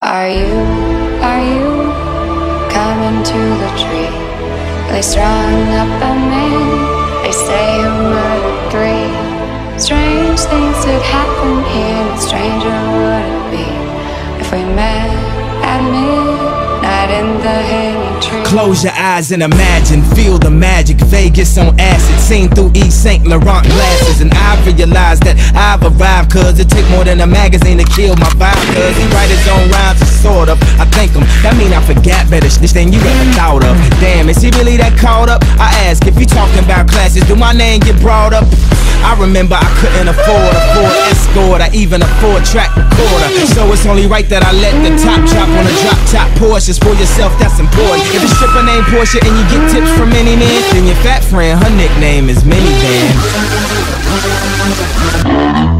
Are you coming to the tree? They strung up a man, they say you murdered 3. Strange things that happen here, no stranger would it be if we met at midnight in the hanging tree. Close your eyes and imagine, feel the magic. Vegas on acid, seen through Yves Saint Laurent glasses. And I realize that I've arrived, cause it took more than a magazine to kill my vibe. Cause he write his own rhymes, sort of. I thank him, that mean I forgot better shit than you ever thought of. Damn, is he really that caught up? I ask, if you talking about classes, do my name get brought up? I remember I couldn't afford a Ford Escort or even a 4-track recorder. So it's only right that I let the top drop on a drop top Porsche. For yourself, that's important. If the stripper named Portia and you get tips from any man, then your fat friend, her nickname is Minivan.